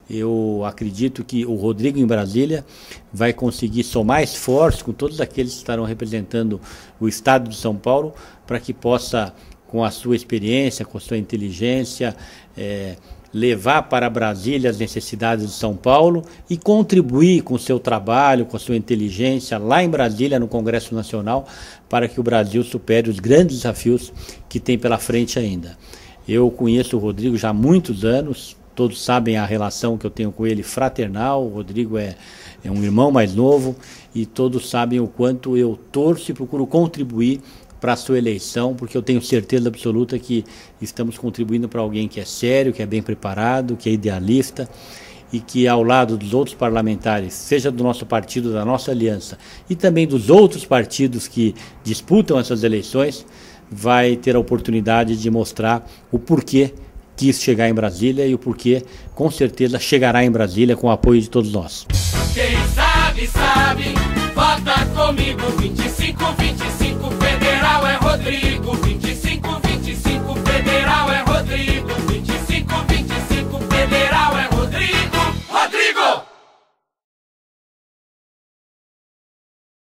Eu acredito que o Rodrigo em Brasília vai conseguir somar esforços com todos aqueles que estarão representando o Estado de São Paulo para que possa, com a sua experiência, com a sua inteligência, levar para Brasília as necessidades de São Paulo e contribuir com o seu trabalho, com a sua inteligência lá em Brasília, no Congresso Nacional, para que o Brasil supere os grandes desafios que tem pela frente ainda. Eu conheço o Rodrigo já há muitos anos, todos sabem a relação que eu tenho com ele fraternal. O Rodrigo é um irmão mais novo e todos sabem o quanto eu torço e procuro contribuir para a sua eleição, porque eu tenho certeza absoluta que estamos contribuindo para alguém que é sério, que é bem preparado, que é idealista e que ao lado dos outros parlamentares, seja do nosso partido, da nossa aliança e também dos outros partidos que disputam essas eleições, vai ter a oportunidade de mostrar o porquê quis chegar em Brasília e o porquê, com certeza, chegará em Brasília com o apoio de todos nós. Quem sabe, sabe, vota comigo, 25, 25, federal é Rodrigo.